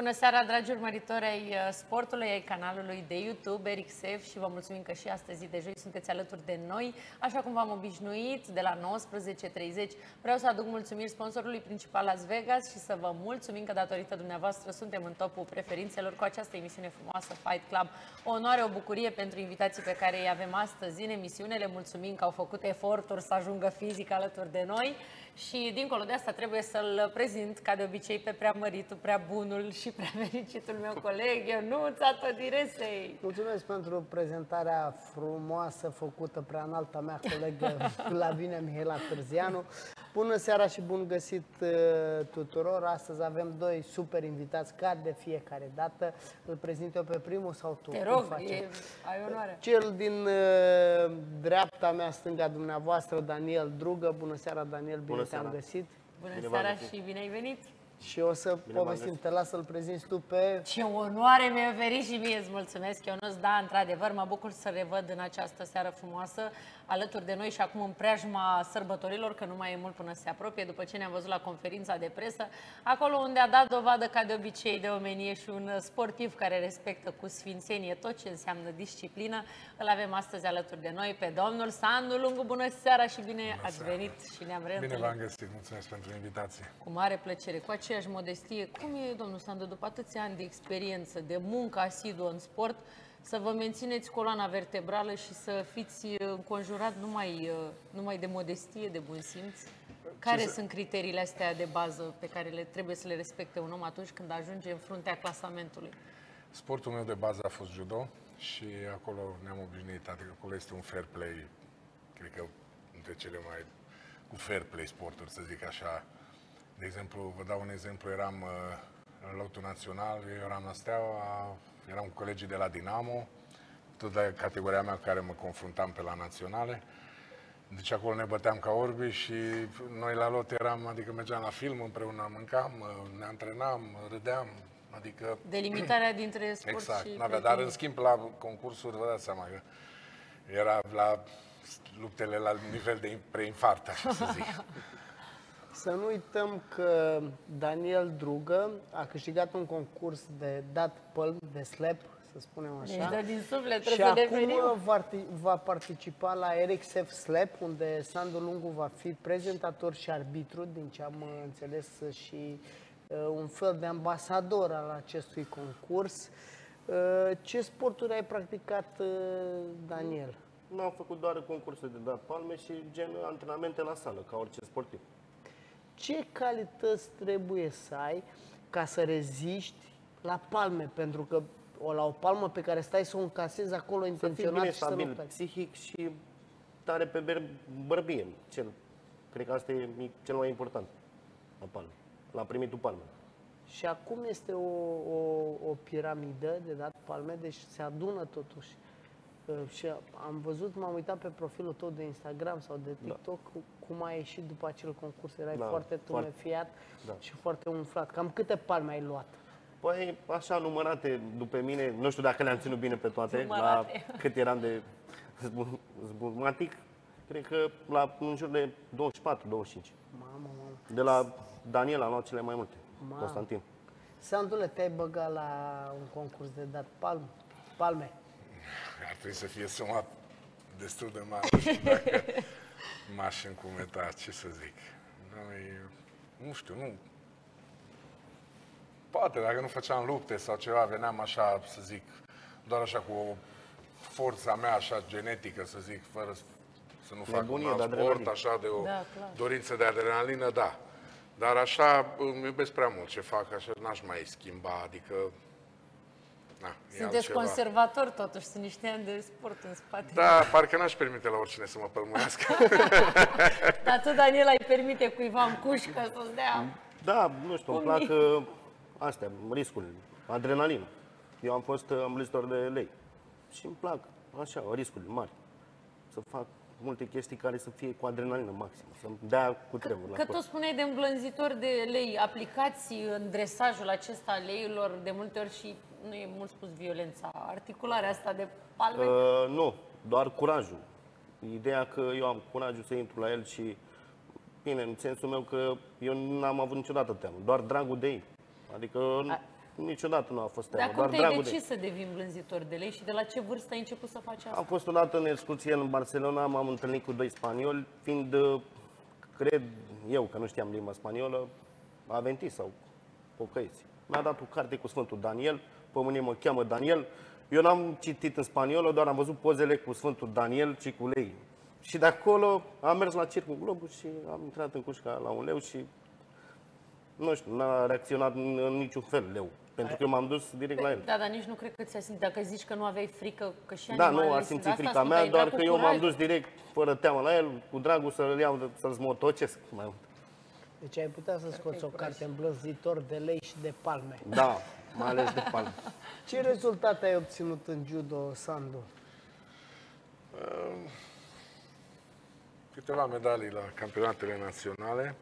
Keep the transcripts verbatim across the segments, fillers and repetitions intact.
Bună seara, dragi urmăritori ai sportului, ai canalului de YouTube Eric Sef și vă mulțumim că și astăzi, zi de joi, sunteți alături de noi, așa cum v-am obișnuit, de la nouăsprezece și treizeci. Vreau să aduc mulțumiri sponsorului principal Las Vegas și să vă mulțumim că datorită dumneavoastră suntem în topul preferințelor cu această emisiune frumoasă Fight Club. O onoare, o bucurie pentru invitații pe care îi avem astăzi în emisiune. Le mulțumim că au făcut eforturi să ajungă fizic alături de noi. Și dincolo de asta trebuie să-l prezint, ca de obicei, pe prea măritul, prea bunul și prea fericitul meu coleg, Ionuț Atodiresei. Mulțumesc pentru prezentarea frumoasă făcută prea înalta mea colegă Lavinia Mihaela Târzianu. Bună seara și bun găsit tuturor. Astăzi avem doi super invitați, ca de fiecare dată. Îl prezint eu pe primul sau tu? Te rog, e, ai onoare. Cel din dreapta mea, stânga dumneavoastră, Daniel Drugă. Bună seara, Daniel, bine te-am găsit. Bună bine seara și bine ai venit. Și o să bine povestim, te las să-l prezinți tu pe... Ce onoare mi-a oferit și mie, îți mulțumesc, Ionuț. Da, într-adevăr, mă bucur să revăd în această seară frumoasă alături de noi și acum în preajma sărbătorilor, că nu mai e mult până se apropie, după ce ne-am văzut la conferința de presă, acolo unde a dat dovadă, ca de obicei, de omenie și un sportiv care respectă cu sfințenie tot ce înseamnă disciplină. Îl avem astăzi alături de noi pe domnul Sandu Lungu. Bună seara și bine bună ați seara. venit și ne-am reîntâlnit. Bine v-am găsit, mulțumesc pentru invitație. Cu mare plăcere, cu aceeași modestie. Cum e, domnul Sandu, după atâția ani de experiență, de muncă asiduă în sport, să vă mențineți coloana vertebrală și să fiți înconjurat numai, numai de modestie, de bun simț? Care sunt criteriile astea de bază pe care le trebuie să le respecte un om atunci când ajunge în fruntea clasamentului? Sportul meu de bază a fost judo și acolo ne-am obișnuit, adică acolo este un fair play, cred că între cele mai cu fair play sporturi, să zic așa. De exemplu, vă dau un exemplu, eram în lotul național, eu eram la Steaua, eram cu colegii de la Dinamo, tot de categoria mea cu care mă confruntam pe la naționale. Deci acolo ne băteam ca orbi și noi la lot eram, adică mergeam la film împreună, mâncam, ne antrenam, râdeam, adică... Delimitarea dintre sport exact, și... Exact, dar în schimb la concursuri, vă dați seama că era la luptele la nivel de preinfarct, așa să zic. Să nu uităm că Daniel Drugă a câștigat un concurs de dat pălm, de slap, să spunem așa. Deci, din suflet, și acum va, va participa la Eric Sef Slap, unde Sandu Lungu va fi prezentator și arbitru, din ce am înțeles, și uh, un fel de ambasador al acestui concurs. Uh, ce sporturi ai practicat, uh, Daniel? Nu am făcut doar concursuri de dat palme și gen antrenamente la sală, ca orice sportiv. Ce calități trebuie să ai ca să reziști la palme? Pentru că o, la o palmă pe care stai să o încasezi acolo intenționat, să fii bine și stabil, să nu psihic și tare pe bărbie. Cel, cred că asta e cel mai important la palme, la primitul palme. Și acum este o, o, o piramidă de dat palme, deci se adună totuși. Și am văzut, m-am uitat pe profilul tău de Instagram sau de TikTok, da. cum ai ieșit după acel concurs. Erai da, foarte tumefiat da. și foarte umflat. Cam câte palme ai luat? Păi, așa, numărate după mine. Nu știu dacă le-am ținut bine pe toate. Numărate. La cât eram de zbumatic, cred că la în jur de douăzeci și patru douăzeci și cinci. Mamă, mamă. De la Daniel am luat cele mai multe. Mamă. Constantin. Sandule, te-ai băgat la un concurs de dat palme? palme? Ar trebui să fie suma destul de mare, nu știu dacă m-aș încumeta, ce să zic. Noi, nu știu, nu... Poate, dacă nu făceam lupte sau ceva, veneam așa, să zic, doar așa cu o forța mea, așa, genetică, să zic, fără să nu fac un alt sport, așa, de o da, dorință de adrenalină, da. Dar așa, îmi iubesc prea mult ce fac, așa, n-aș mai schimba, adică... Na, sunteți conservator, totuși, sunt niște ani de sport în spate. Da, parcă n-aș permite la oricine să mă pălmuiască. Dar tu, Daniel, ai permite cuiva în cușcă să-ți dea... Da, nu știu, îmi plac uh, astea, riscurile, adrenalină. Eu am fost ambulitor de lei și îmi plac, așa, riscurile mari. Să fac multe chestii care să fie cu adrenalină maximă, să-mi dea cu tremur. Că tu spuneai de îmblânzitor de lei, aplicați în dresajul acesta a leilor de multe ori și, nu e mult spus, violența, articularea asta de palme? Uh, nu, doar curajul. Ideea că eu am curajul să intru la el și, bine, în sensul meu că eu n-am avut niciodată teamă, doar dragul de ei. Adică... A, niciodată nu a fost teamă. Dar cum doar te-ai dragul decis de... să devii blânzitor de lei și de la ce vârstă ai început să faci asta? Am fost odată în excursie în Barcelona, m-am întâlnit cu doi spanioli, fiind, cred eu, că nu știam limba spaniolă, aventiți sau pocăiți. Mi-a dat o carte cu Sfântul Daniel, pe mine mă cheamă Daniel. Eu n-am citit în spaniolă, doar am văzut pozele cu Sfântul Daniel și cu lei. Și de acolo am mers la Circul Globus și am intrat în cușca la un leu și, nu știu, n-a reacționat în, în niciun fel leu. Pentru că m-am dus direct la el. Da, dar nici nu cred că ți-ai simțit. Dacă zici că nu aveai frică, că și Da, animalele nu, a sunt simțit asta, frica mea, doar că eu curaj. m-am dus direct, fără teamă la el, cu dragul să-l iau, să-l smotocesc mai mult. Deci ai putea să scoți o carte în blânzitor de lei și de palme. Da, mai ales de palme. Ce rezultate ai obținut în judo, Sandu? Câteva medalii la campionatele naționale.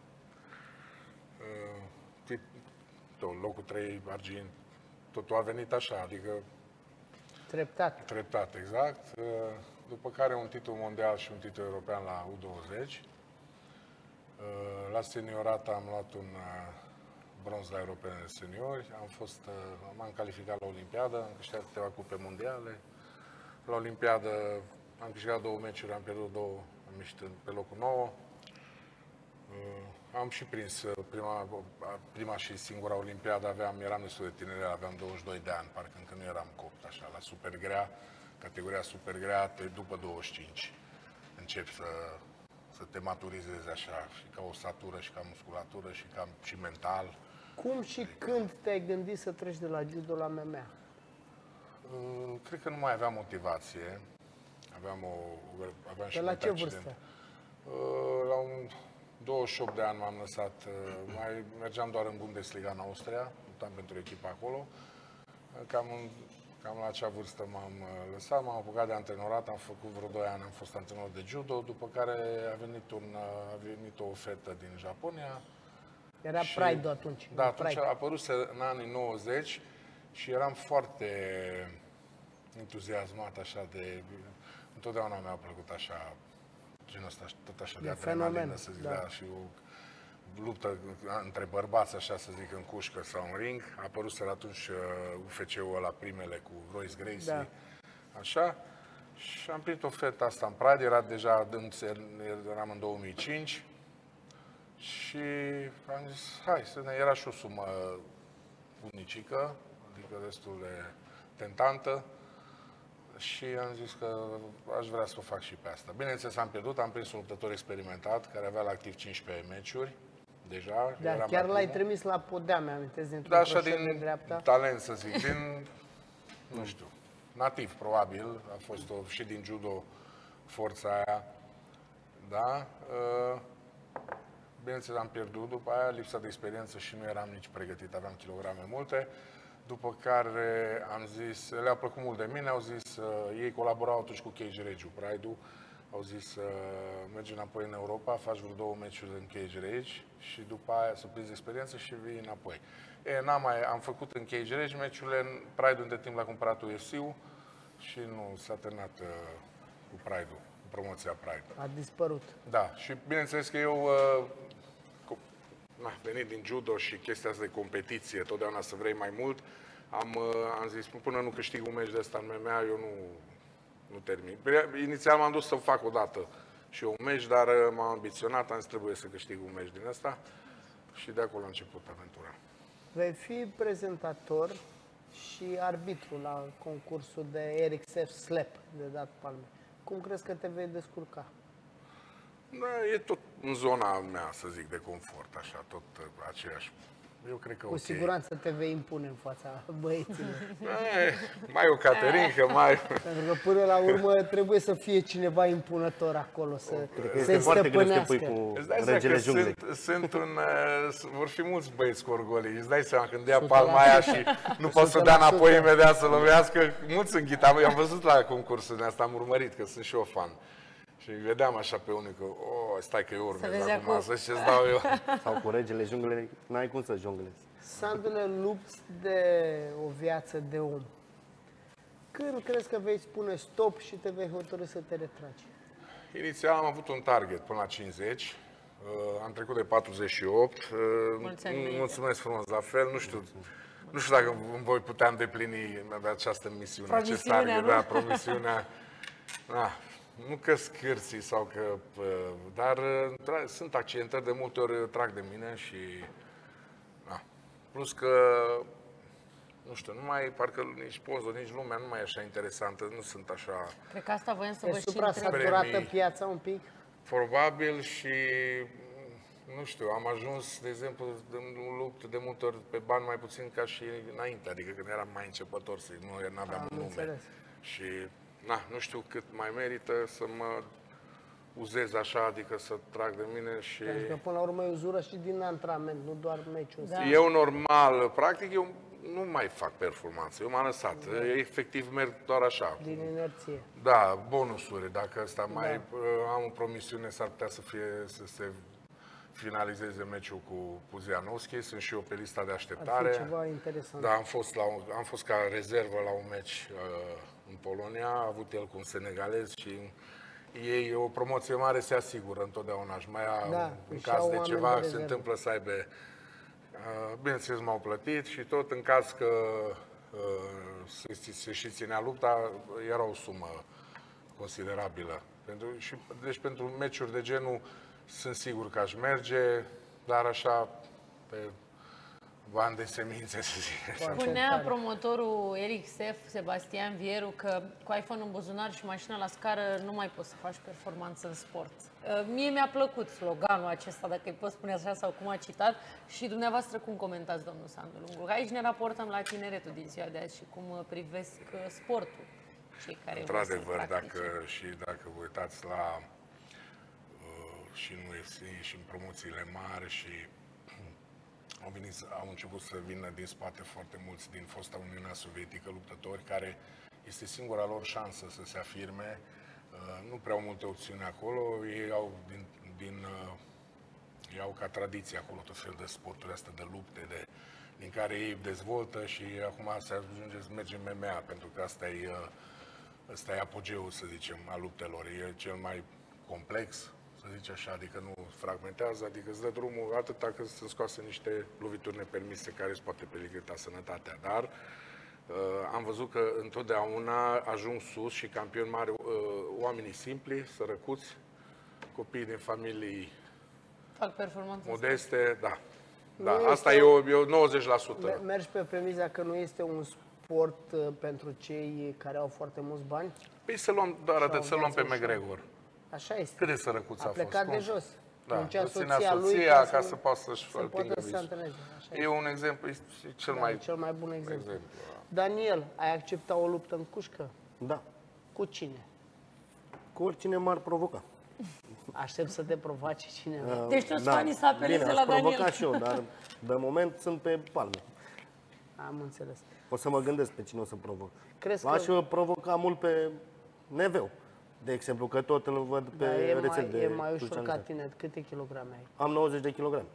Tot, locul trei, argint. Totul a venit așa, adică Treptat. treptat, exact. După care un titlu mondial și un titlu european la U douăzeci. La seniorat am luat un bronz la europene de seniori. Am fost, m-am calificat la Olimpiadă, am câștigat câteva cupe mondiale. La Olimpiadă am câștigat două meciuri, am pierdut două, am ieșit pe locul nouă. Am și prins prima, prima și singura Olimpiadă, aveam, eram destul de tineret, aveam douăzeci și doi de ani, parcă încă nu eram copt așa, la super grea, categoria super grea, după douăzeci și cinci începi să, să te maturizezi așa, și ca osatură, și ca musculatură, și ca și mental. Cum și când te-ai gândit să treci de la judo la M M A? Cred că nu mai aveam motivație, aveam o... Aveam și la ce accident. vârstă? La un douăzeci și opt de ani m-am lăsat, mai mergeam doar în Bundesliga în Austria, luptam pentru echipa acolo. Cam, în, cam la acea vârstă m-am lăsat, m-am apucat de antrenorat, am făcut vreo doi ani, am fost antrenor de judo, după care a venit, un, a venit o ofertă din Japonia. Era și, Pride atunci. Da, atunci Pride. a apărut în anii nouăzeci și eram foarte entuziasmat așa de... Întotdeauna mi-a plăcut așa, genul ăsta, tot așa de, de adrenalină, să zic, da. Da, și o luptă între bărbați, așa să zic, în cușcă sau în ring. A apărut atunci U F C-ul ăla, primele, cu Royce Gracie, da. Așa. Și am primit oferta asta în Pride, era deja, eram în două mii cinci. Și am zis, hai, să ne... era și o sumă bunicică, adică destul de tentantă. Și am zis că aș vrea să o fac și pe asta. Bineînțeles, am pierdut, am prins un luptător experimentat, care avea la activ cincisprezece meciuri, deja. Dar chiar l-ai trimis la podea, mi-amintesc, dintr-un da, așa croșet din de dreapta? talent, să zic, din, nu știu, nativ, probabil, a fost o, și din judo forța aia, da. Bineînțeles, am pierdut după aia, lipsa de experiență și nu eram nici pregătit, aveam kilograme multe. După care am zis, le-a plăcut mult de mine, au zis, uh, ei colaborau atunci cu Cage Rage-ul, Pride-ul, au zis, uh, mergi înapoi în Europa, faci vreo două meciuri în Cage Rage și după aia să prinzi experiență și vii înapoi. E, n-am mai, am făcut în Cage Rage meciurile, Pride-ul între timp l-a cumpărat U F C-ul și nu s-a terminat uh, cu Pride-ul, cu promoția Pride. A dispărut. Da, și bineînțeles că eu... Uh, Na, venit din judo și chestia asta de competiție, totdeauna să vrei mai mult, am, am zis, până nu câștig un meci de ăsta în M M A, eu nu, nu termin. Inițial m-am dus să fac o dată și eu un meci, dar m-am ambiționat, am zis, trebuie să câștig un meci din ăsta și de acolo a început aventura. Vei fi prezentator și arbitru la concursul de R X F Slap de dat palme. Cum crezi că te vei descurca? Da, e tot în zona mea, să zic, de confort, așa, tot aceeași. Eu cred că Cu okay. siguranță te vei impune în fața băieților. E, mai o Caterinca, mai... Pentru că până la urmă trebuie să fie cineva impunător acolo, să se foarte greu să te stăpânească. pui cu Îți dai seama regele că junglei. sunt, sunt un, uh, vor fi mulți băieți cu orgolii. Îți dai seama când ia palma aia și nu poți să dea înapoi imediat să lovească. Mulți înghitam. Eu am văzut la concursul asta, am urmărit, că sunt și eu fan. Și vedeam așa pe unii că, oh, stai că eu urmez acum, să ce-ți dau eu. Sau cu regele junglei, n-ai cum să jonglezi. Sandule, lupți de o viață de om. Când crezi că vei spune stop și te vei hotărâ să te retragi? Inițial am avut un target până la cincizeci, uh, am trecut de patruzeci și opt. Uh, Mulți ani mulțumesc frumos, la fel, nu știu. Nu știu dacă îmi voi putea îndeplini această misiune. Promisiunea, nu? Da, promisiunea. Da. Nu că scârții sau că... Dar sunt accidentări, de multe ori trag de mine și... Da. Plus că... Nu știu, nu mai, parcă nici poză, nici lumea nu mai e așa interesantă, nu sunt așa... Cred că asta voiam să E vă și supra-saturată Premii. piața un pic? Probabil și... Nu știu, am ajuns, de exemplu, în lupt de multe ori pe bani mai puțin ca și înainte, adică când eram mai începător, să nu aveam un nume. Înțeles. Și, na, nu știu cât mai merită să mă uzez așa, adică să trag de mine și... Pentru că până la urmă e uzură și din antrenament, nu doar meciul ăsta. Da. Eu normal, practic, eu nu mai fac performanță, eu m-am lăsat, efectiv merg doar așa. Din inerție. Da, bonusuri, dacă ăsta mai Da. am o promisiune, s-ar putea să fie, să se finalizeze meciul cu Puzianovski, sunt și eu pe lista de așteptare. Ar fi ceva interesant. Da, am fost, la un, am fost ca rezervă la un meci uh, în Polonia, a avut el cu un senegalez și ei, o promoție mare se asigură întotdeauna și mai a, Da, în și caz au de oameni ceva de se rezervă. întâmplă să aibă, uh, bineînțeles m-au plătit și tot în caz că uh, se, se și ținea lupta, era o sumă considerabilă. Pentru, și, deci pentru meciuri de genul sunt sigur că aș merge, dar așa pe bani de semințe, să zic așa. Foarte Spunea tare. promotorul Eric Sef, Sebastian Vieru, că cu iPhone în buzunar și mașina la scară nu mai poți să faci performanță în sport. Mie mi-a plăcut sloganul acesta, dacă îi pot spune așa sau cum a citat. Și dumneavoastră cum comentați, domnul Sandu Lungu? Aici ne raportăm la tineretul din ziua de azi și cum privesc sportul. Cei care vor să-l Într-adevăr, practice. dacă, și dacă vă uitați la și în U F C și în promoțiile mari și au, venit, au început să vină din spate foarte mulți din fosta Uniunea Sovietică luptători care este singura lor șansă să se afirme. Nu prea au multe opțiuni acolo, ei au, din, din, ei au ca tradiție acolo tot fel de sporturi astea de lupte, de, din care ei dezvoltă și acum se ajunge să merge M M A, pentru că asta e, asta e apogeul, să zicem, a luptelor. E cel mai complex, să zice așa, adică nu fragmentează, adică îți dă drumul atâta cât să scoase niște lovituri nepermise care îți poate periclita sănătatea. Dar uh, am văzut că întotdeauna ajung sus și campioni mari uh, oamenii simpli, sărăcuți, copii din familii Fac performanță. modeste, da. Da, Nu asta este e, o, e o nouăzeci la sută. Me- Mergi pe premiza că nu este un sport uh, pentru cei care au foarte mulți bani? Păi să luăm doar atât, Sau să luăm pe viață McGregor. Așa este. Cât de sărăcuț a, A fost? plecat Cum? de jos. Da, Muncea îl ținea soția lui soția ca ca să- să poată să-și să atingă poată să se visul. antreneze. Așa E este. un exemplu, este cel Da, mai cel mai bun exemplu. exemplu. Daniel, ai accepta o luptă în cușcă? Da. Cu cine? Cu oricine m-ar provoca. Aștept să te provoace cineva. Deci toți fanii să apeleze Bine, la aș provoca Daniel. și eu, dar de moment sunt pe palme. Am înțeles. O să mă gândesc pe cine o să provoc. Crezi Aș că provoca mult pe Neveu, de exemplu, că tot îl văd pe da, e, rețele mai, de e mai ușor ca socializare. tine? Câte kilograme ai? Am nouăzeci de kilograme.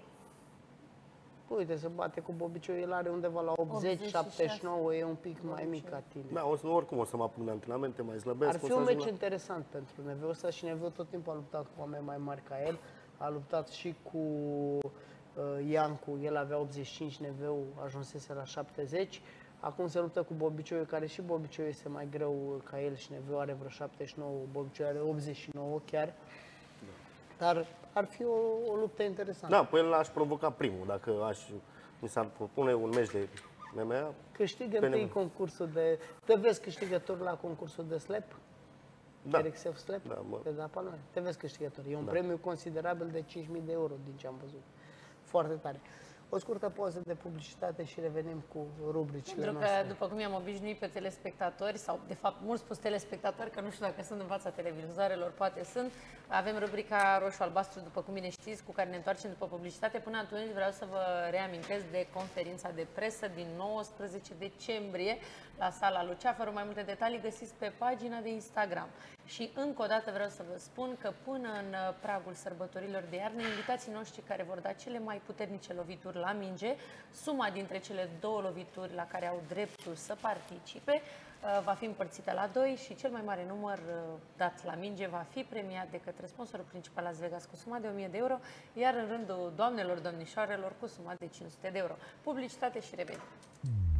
Uite, se bate cu Bobiciu, el are undeva la optzeci, optzeci și șase. șaptezeci și nouă, e un pic mai mic ca tine. Da, o să, oricum o să mă apuc de antrenamente, mai slăbesc. Ar o fi să un ajung meci la- interesant pentru Neveu ăsta și Neveu tot timpul a luptat cu oameni mai mari ca el. A luptat și cu uh, Iancu, el avea optzeci și cinci, Neveu ajunsese la șaptezeci. Acum se luptă cu Bobicioiu, care și Bobicioiu este mai greu ca el și Neveu are vreo șaptezeci și nouă, Bobicioiu are optzeci și nouă chiar. Dar ar fi o, o luptă interesantă. Da, pe el l-aș provoca primul, dacă aș, mi s-ar propune un meci de M M A. Câștigă Pe întâi Neveu. concursul de... Te vezi câștigător la concursul de slap? Da. Eric Sef Slap? Da, mă. Te da pe noi. Te vezi câștigător. E un premiu considerabil de cinci mii de euro din ce am văzut. Foarte tare. O scurtă pauză de publicitate și revenim cu rubricile Pentru că, noastre. după cum i-am obișnuit pe telespectatori, sau de fapt mult spus telespectatori, că nu știu dacă sunt în fața televizoarelor, poate sunt, avem rubrica Roșu-Albastru, după cum bine știți, cu care ne întoarcem după publicitate. Până atunci vreau să vă reamintesc de conferința de presă din nouăsprezece decembrie la sala Luceafăru. Mai multe detalii găsiți pe pagina de Instagram. Și încă o dată vreau să vă spun că până în pragul sărbătorilor de iarnă, invitații noștri care vor da cele mai puternice lovituri la minge, suma dintre cele două lovituri la care au dreptul să participe va fi împărțită la doi și cel mai mare număr dat la minge va fi premiat de către sponsorul principal Las Vegas cu suma de o mie de euro, iar în rândul doamnelor, domnișoarelor cu suma de cinci sute de euro. Publicitate și revenim.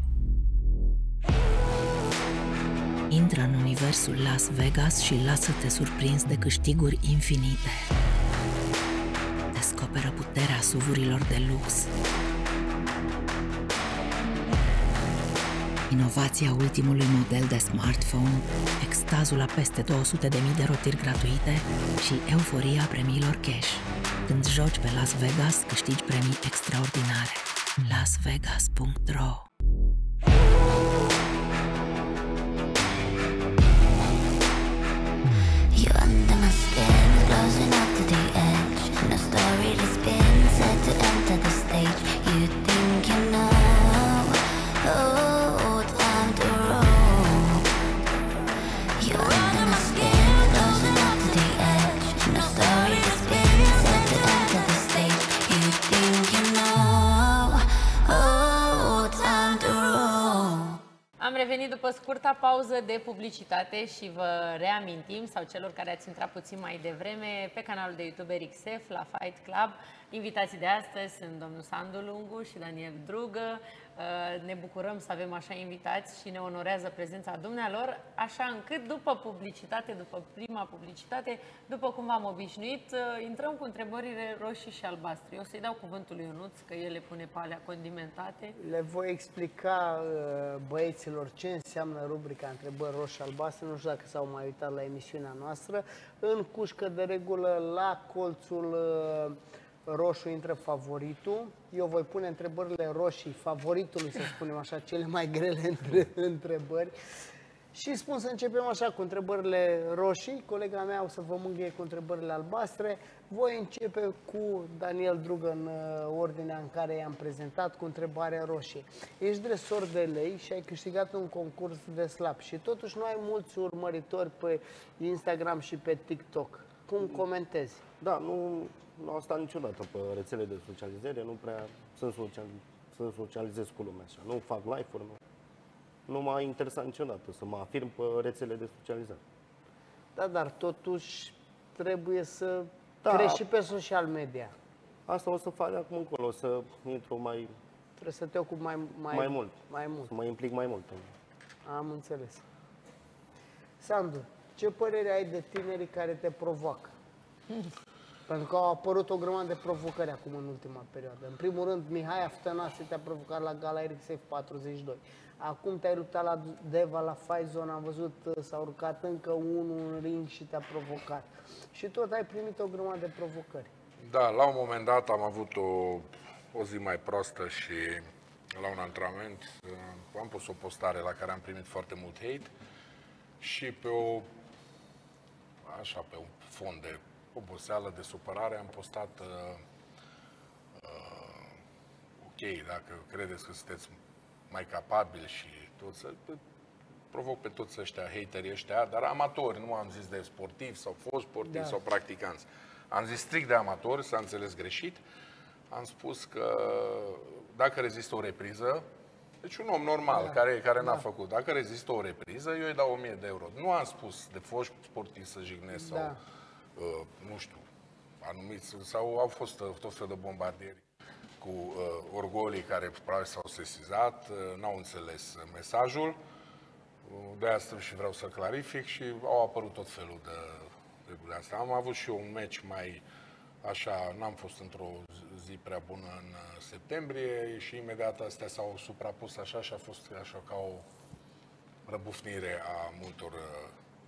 Intră în universul Las Vegas și lasă-te surprins de câștiguri infinite. Descoperă puterea S U V-urilor de lux. Inovația ultimului model de smartphone, extazul a peste două sute de mii de rotiri gratuite și euforia premiilor cash. Când joci pe Las Vegas, câștigi premii extraordinare. las vegas punct ro Am revenit după scurta pauză de publicitate și vă reamintim, sau celor care ați intrat puțin mai devreme, pe canalul de YouTube R X F, la Fight Club. Invitații de astăzi sunt domnul Sandu Lungu și Daniel Drugă. Ne bucurăm să avem așa invitați și ne onorează prezența dumnealor, așa încât după publicitate, după prima publicitate, după cum v-am obișnuit, intrăm cu întrebările roșii și albastre. Eu o să-i dau cuvântul lui Ionuț, că el le pune pe alea condimentate. Le voi explica băieților ce înseamnă rubrica întrebări roșii și albastre. Nu știu dacă s-au mai uitat la emisiunea noastră. În cușcă, de regulă, la colțul roșu intră favoritul. Eu voi pune întrebările roșii favoritului, să spunem așa, cele mai grele între, întrebări. Și spun să începem așa cu întrebările roșii. Colega mea o să vă mângâie cu întrebările albastre. Voi începe cu Daniel Drugă în ordinea în care i-am prezentat, cu întrebarea roșie. Ești dresor de lei și ai câștigat un concurs de slap și totuși nu ai mulți urmăritori pe Instagram și pe TikTok. Cum comentezi? Da, nu, nu am stat niciodată pe rețele de socializare, nu prea sunt social, să socializez cu lumea așa. Nu fac live-uri, nu. Nu m-a interesat niciodată să mă afirm pe rețele de socializare. Da, dar totuși trebuie să da, crești și pe social media. Asta o să fac acum încolo, o să intru mai... Trebuie să te ocupi mai, mai, mai mult. Mai mult. Să mă implic mai mult. Am înțeles. Sandu, ce părere ai de tinerii care te provoacă? Pentru că au apărut o grămadă de provocări acum în ultima perioadă. În primul rând, Mihai Aftănase te-a provocat la Gala R X F patruzeci și doi. Acum te-ai luptat la Deva, la Fight Zone, am văzut, s-a urcat încă unul în ring și te-a provocat. Și tot ai primit o grămadă de provocări. Da, la un moment dat am avut o, o zi mai proastă și la un antrenament am pus o postare la care am primit foarte mult hate și pe o, așa, pe un fond de oboseală, de supărare, am postat uh, uh, ok, dacă credeți că sunteți mai capabili și tot, să provoc pe toți ăștia, haterii ăștia, dar amatori, nu am zis de sportivi sau fost sportivi da. sau practicanți. Am zis strict de amatori, s-a înțeles greșit. Am spus că dacă rezistă o repriză, deci un om normal, da. care, care n-a da. făcut, dacă rezistă o repriză, eu îi dau o mie de euro. Nu am spus de foști sportivi să jignesc da. sau, uh, nu știu, anumiți, sau au fost tot fel de bombardieri cu uh, orgolii care probabil s-au sesizat, uh, n-au înțeles mesajul, uh, de asta și vreau să clarific și au apărut tot felul de lucruri astea. Am avut și eu un meci mai așa, n-am fost într-o zi prea bună în uh, septembrie și imediat astea s-au suprapus așa și a fost așa ca o răbufnire a multor uh,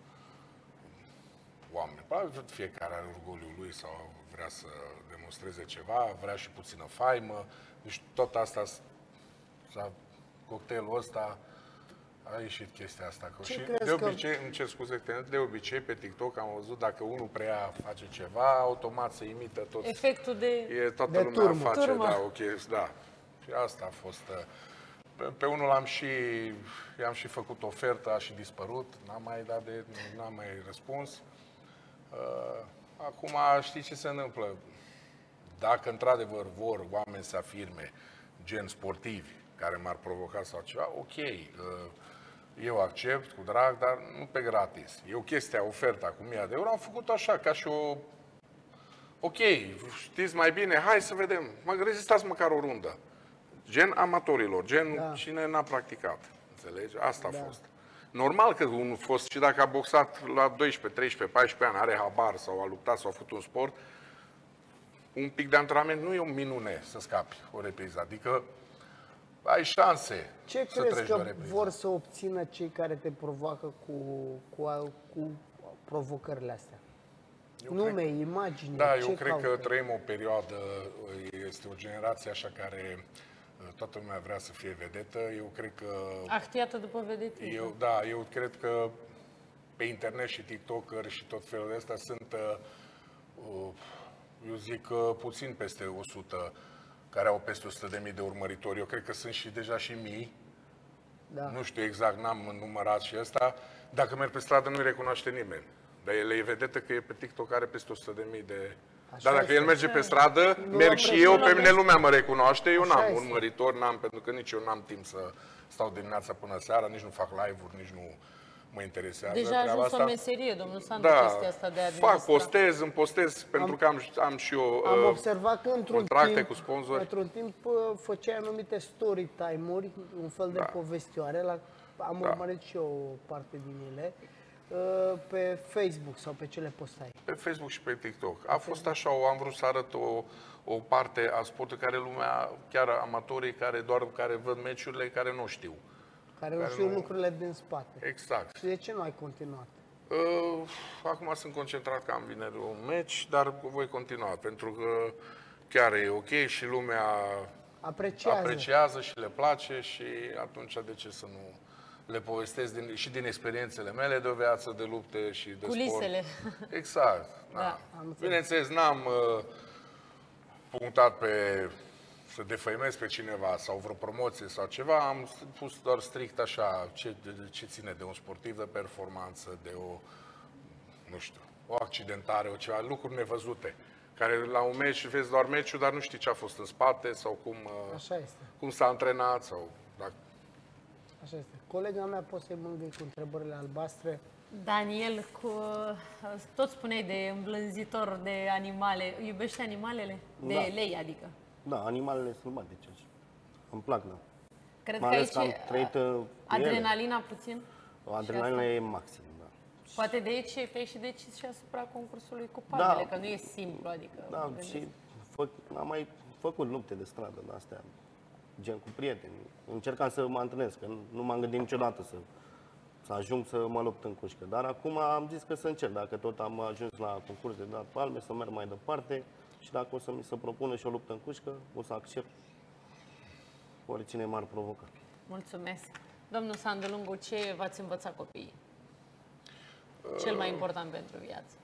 oameni. Probabil fiecare are orgoliul lui sau vrea să demonstreze ceva, vrea și puțină faimă. Deci tot asta, cocktailul ăsta, a ieșit chestia asta. Și de obicei, că... îmi cer scuze, de obicei pe TikTok am văzut dacă unul prea face ceva, automat se imită tot. Efectul de, e, toată de lumea turmă. face, turmă. da, ok, da. Și asta a fost. Pe, pe unul am și, i-am și făcut ofertă, a și dispărut, n-am mai dat de, n-am mai răspuns. Acum știi ce se întâmplă? Dacă într-adevăr vor oameni să afirme, gen sportivi, care m-ar provoca sau ceva, ok, eu accept cu drag, dar nu pe gratis. Eu chestia, oferta cu mie de euro, am făcut așa, ca și o... Ok, știți mai bine, hai să vedem, mă rezistați măcar o rundă. Gen amatorilor, gen da. cine n-a practicat, înțelegi? Asta a da. fost. normal că un fost, și dacă a boxat la doisprezece, treisprezece, paisprezece ani, are habar sau a luptat sau a făcut un sport, un pic de antrenament nu e o minune să scapi o repriză. Adică ai șanse Ce să crezi treci că o repriză. vor să obțină cei care te provoacă cu, cu, cu provocările astea? Eu Nume, cred, imagini, Da, ce eu cred caută? că trăim o perioadă, este o generație așa care toată lumea vrea să fie vedetă. Eu cred că... Ahtiată după vedetism. Eu, da, eu cred că pe internet și TikToker și tot felul de astea sunt, eu zic, puțin peste o sută care au peste o sută de mii de urmăritori. Eu cred că sunt și deja și mii. Da. Nu știu exact, n-am numărat și ăsta. Dacă merg pe stradă, nu-i recunoaște nimeni. Dar el e vedetă că e pe TikTok, are peste o sută de mii de... Așa Dar dacă este. el merge pe stradă, Nu merg am și presupus. eu, pe mine lumea mă recunoaște. Eu Așa n-am este. urmăritori, n-am, pentru că nici eu n-am timp să stau dimineața până seara, nici nu fac live-uri, nici nu mă interesează Deja a treaba ajuns asta. o meserie, domnul Sandu, Da, chestia asta de a administra. fac, postez, îmi postez, pentru că am, am și eu Am uh, observat că într-un contracte timp, cu sponsori. într-un timp uh, făceai anumite story time-uri, un fel de Da. povestioare, la, am Da. urmărit și eu o parte din ele, uh, pe Facebook sau pe ce le postai. Pe Facebook și pe TikTok. A fost așa, o, am vrut să arăt o, o parte a sportului care lumea, chiar amatorii care doar care văd meciurile, care nu știu. Care nu Care știu nu- lucrurile din spate. Exact. Și de ce nu ai continuat? Uh, acum sunt concentrat că am vineri un meci, dar voi continua, pentru că chiar e ok și lumea Apreciază. apreciază și le place și atunci de ce să nu le povestesc din, și din experiențele mele de viață, de lupte și de Culisele. sport. Exact. Da. Da. Bineînțeles, n-am uh, punctat pe să defăimez pe cineva sau vreo promoție sau ceva, am pus doar strict așa ce, de, de, ce ține de un sportiv de performanță, de o, nu știu, o accidentare, o ceva, lucruri nevăzute, care la un meci vezi doar meciul, dar nu știi ce a fost în spate sau cum, uh, Așa este. cum s-a antrenat sau dacă... Așa este. Colega mea, poți să-i mângâi cu întrebările albastre. Daniel, cu, tot spuneai de îmblânzitor de animale. Iubește animalele? De Da. lei, adică. Da, animalele sălbatice. Îmi plac, da. Cred Mai că ales aici că am trăit uh, cu adrenalina puțin. ele. Adrenalina e maxim, da. Poate de aici te-ai și decis și asupra concursului cu palmele, Da. că nu e simplu, adică... Da, mă și gândesc. fă, am mai făcut lupte de stradă de astea, gen cu prieteni. Încercam să mă antrenez, că nu- nu m-am gândit niciodată să, să ajung să mă lupt în cușcă. Dar acum am zis că să încerc, dacă tot am ajuns la concurs de dat palme, să merg mai departe și dacă o să mi se propună și o luptă în cușcă, o să accept oricine m-ar provoca. Mulțumesc. Domnul Sandu Lungu, ce v-ați învățat copiii? Cel mai important pentru viață.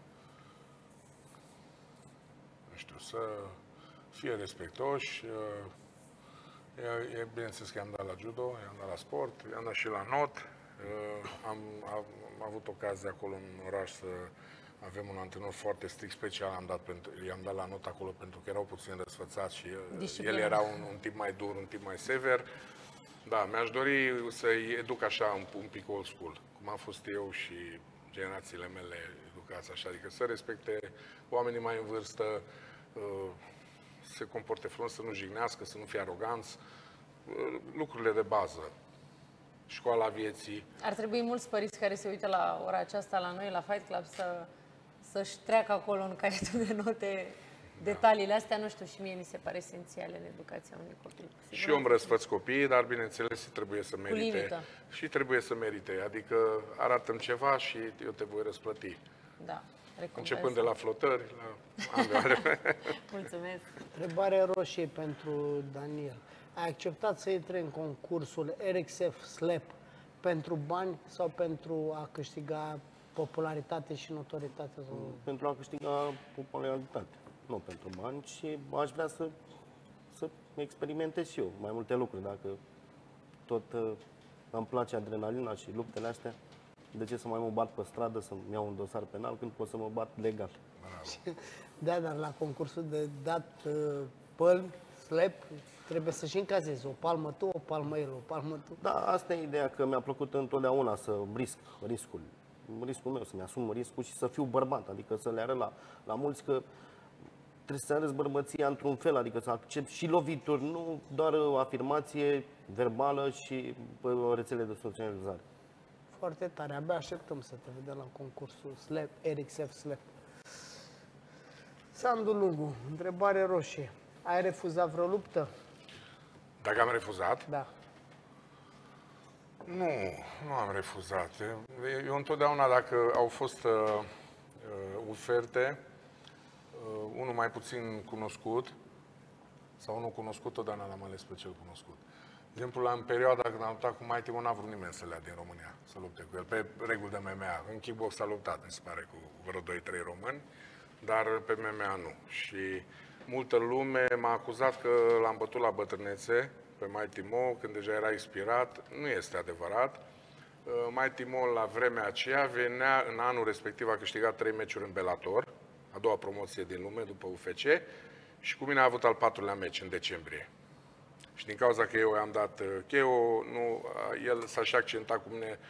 nu știu, să fie respectoși. E, e bineînțeles că i-am dat la judo, i-am dat la sport, i-am dat și la not. Am, am, am avut ocazia acolo în oraș să avem un antrenor foarte strict, special am dat pentru, i-am dat la not acolo pentru că erau puțin răsfățați și el Disciplină. era un, un tip mai dur, un tip mai sever. Da, mi-aș dori să-i educ așa un, un pic old school, cum am fost eu și generațiile mele educați așa, adică să respecte oamenii mai în vârstă, să se comporte frumos, să nu jignească, să nu fie aroganți, lucrurile de bază. Școala vieții. Ar trebui mulți părinți care se uită la ora aceasta la noi, la Fight Club, să, să-și treacă acolo în caietul de note detaliile astea. Nu știu, și mie mi se pare esențiale în educația unui copil. Și eu îmi răsfăț copiii, dar bineînțeles trebuie să merite. limită. Și trebuie să merite. Adică arată-mi ceva și eu te voi răsplăti. Da, Începând de la flotări, la ambele. Mulțumesc. Întrebare roșie pentru Daniel. Ai acceptat să intri în concursul R X F Slap pentru bani sau pentru a câștiga popularitate și notorietate? Pentru a câștiga popularitate, nu pentru bani, și aș vrea să, să experimentez și eu mai multe lucruri. Dacă tot uh, îmi place adrenalina și luptele astea, de ce să mai mă bat pe stradă, să-mi iau un dosar penal când pot să mă bat legal? Da, dar la concursul de dat uh, pălmi, slap, trebuie să și încazezi o palmă tu, o palmă el, o palmă tu. Da, asta e ideea, că mi-a plăcut întotdeauna să risc riscul. Riscul meu, să-mi asum riscul și să fiu bărbat, adică să le arăt la, la mulți că trebuie să arăți bărbăția într-un fel, adică să accept și lovituri, nu doar o afirmație verbală și pe rețele de socializare. foarte tare. Abia așteptăm să te vedem la concursul Slap, Eric Sef Slap. Sandu Lungu, întrebare roșie. Ai refuzat vreo luptă? Dacă am refuzat? Da. Nu, nu am refuzat. Eu întotdeauna, dacă au fost uh, uh, oferte, uh, unul mai puțin cunoscut sau unul cunoscut, totdeauna l-am ales pe cel cunoscut. De exemplu, în perioada când am luptat cu Mighty Mo, n-a vrut nimeni să le ia din România, să lupte cu el. Pe reguli de M M A. În kickbox a luptat, mi se pare, cu vreo doi trei români, dar pe M M A nu. Și multă lume m-a acuzat că l-am bătut la bătrânețe pe Mighty Mo, când deja era expirat. Nu este adevărat. Mighty Mo, la vremea aceea, venea, în anul respectiv, a câștigat trei meciuri în Bellator, a doua promoție din lume, după U F C, și cu mine a avut al patrulea meci în decembrie. Și din cauza că eu i-am dat K O, nu, el s-a și accidentat cu mine.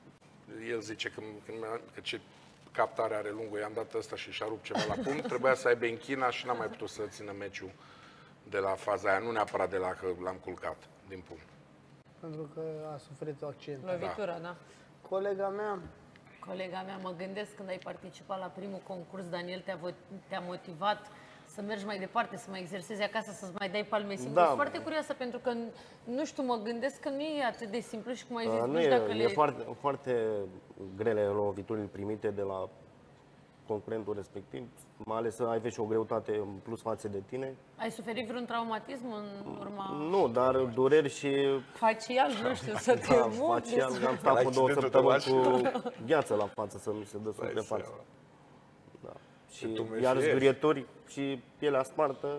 El zice că, că ce captare are Lungu, i-am dat ăsta și și-a rupt ceva la pumn. Trebuia să aibă în China și n-am mai putut să țină meciul de la faza aia, nu neapărat de la că l-am culcat din pumn. Pentru că a suferit o accident. Lovitură, da. da. Colega mea... Colega mea, mă gândesc când ai participat la primul concurs, Daniel te-a, te-a motivat să mergi mai departe, să mai exersezi acasă, să-ți mai dai palme singur. Da. Sunt foarte curioasă, pentru că, nu știu, mă gândesc că nu e atât de simplu și cum ai zis, uh, nu știu e, dacă e le... foarte, foarte grele loviturile primite de la concurentul respectiv, mai ales să ai și o greutate în plus față de tine. Ai suferit vreun traumatism în urma... Nu, dar dureri și... Facial, nu știu, să te da, muți. facial, am stat cu două săptămâni cu gheață la față să mi se dă sub de față. Da. Și iar zgârieturi și pielea spartă.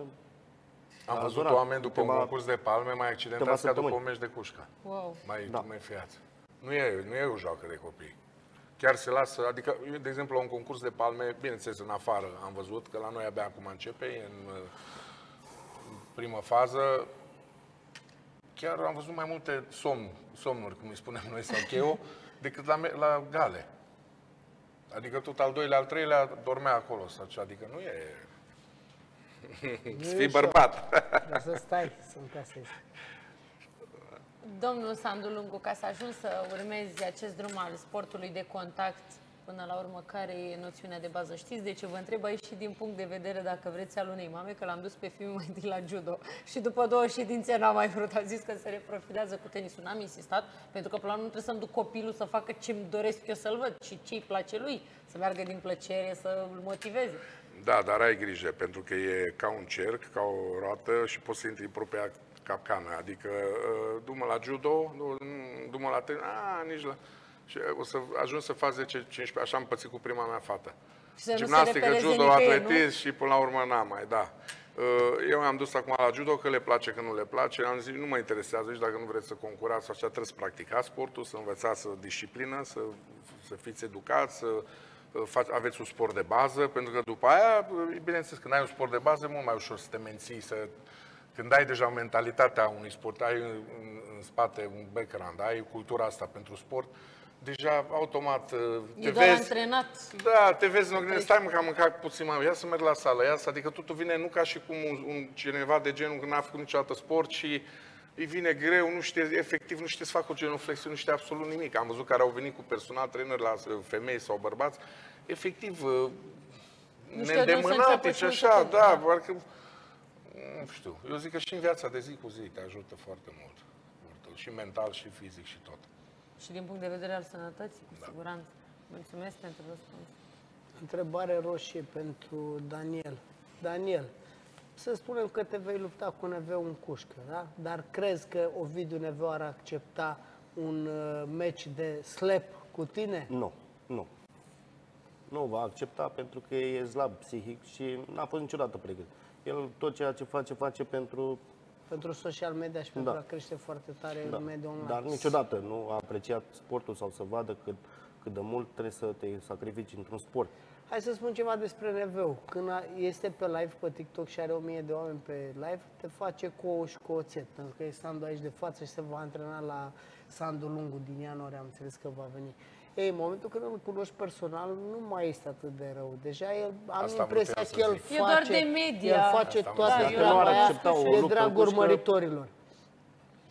Am văzut oameni după un concurs de palme mai accidentați ca după un meci de cușcă. Wow. Mai, da. mai fiați. Nu e, nu e o joacă de copii. Chiar se lasă, adică, eu, de exemplu, la un concurs de palme, bineînțeles, în afară am văzut, că la noi abia acum începe, în, în primă fază, chiar am văzut mai multe somn, somnuri, cum îi spunem noi, sau cheo, decât la, la gale. Adică tot al doilea, al treilea dormea acolo, sau ce, adică nu e... Să fii bărbat. Trebuie să stai, să încasezi. Domnul Sandu Lungu, ca să ajungi să urmezi acest drum al sportului de contact, până la urmă, care e noțiunea de bază? Știți de ce vă întreb aici și din punct de vedere, dacă vreți, al unei mame, că l-am dus pe fiul mai întâi la judo și după două ședințe n-am mai vrut, a zis că se reprofilează cu tenisul. N-am insistat, pentru că până la urmă nu trebuie să-mi duc copilul să facă ce-mi doresc eu să-l văd și ce-i place lui, să meargă din plăcere, să-l motiveze. Da, dar ai grijă, pentru că e ca un cerc, ca o roată și poți să intri în propria capcană. Adică, du-mă la judo, du-mă la tenis, a, nici la... Și o să ajung să fac zece cincisprezece, așa am pățit cu prima mea fată. Gimnastică, judo, atletism și până la urmă n-am mai, da. Eu am dus acum la judo, că le place, că nu le place. Am zis, nu mă interesează, și dacă nu vreți să concurați, așa trebuie să practicați sportul, să învățați disciplină, să, să fiți educați, să aveți un sport de bază, pentru că după aia, bineînțeles, când ai un sport de bază, e mult mai ușor să te menții, să... Când ai deja mentalitatea unui sport, ai în, în spate un background, ai cultura asta pentru sport, deja automat te e doar vezi... antrenat. Da, te vezi, nu gândești, stai mă, că am mâncat puțin mai, ia să merg la sală, ia să, adică totul vine nu ca și cum un, un cineva de genul că n-a făcut niciodată sport și îi vine greu, nu știe, efectiv, nu știe să facă o genuflexiune, nu știe absolut nimic. Am văzut care au venit cu personal trainer la femei sau bărbați, efectiv, neîndemânatici, așa, da, parcă... Nu știu, eu zic că și în viața de zi cu zi te ajută foarte mult. Și mental, și fizic, și tot. Și din punct de vedere al sănătății, cu da. siguranță. Mulțumesc pentru răspuns. Întrebare roșie pentru Daniel. Daniel, să spunem că te vei lupta cu Neveu în cușcă, da? Dar crezi că Ovidiu Neveu ar accepta un uh, meci de slap cu tine? Nu, nu. Nu va accepta pentru că e slab psihic și n-a fost niciodată pregătit. El tot ceea ce face, face pentru... Pentru social media și pentru da. a crește foarte tare da. în mediul online. Dar niciodată nu a apreciat sportul sau să vadă cât, cât de mult trebuie să te sacrifici într-un sport. Hai să spun ceva despre Neveu. Când este pe live pe TikTok și are o mie de oameni pe live, te face cu ou și cu oțet. Pentru că e Sandu aici de față și se va antrena la Sandu Lungu din ianuarie, am înțeles că va veni. Ei, în momentul când îl cunoști personal, nu mai este atât de rău. Deja el, am Asta impresia că el face, e doar de media. El face Asta toate treaba aia de dragul urmăritorilor.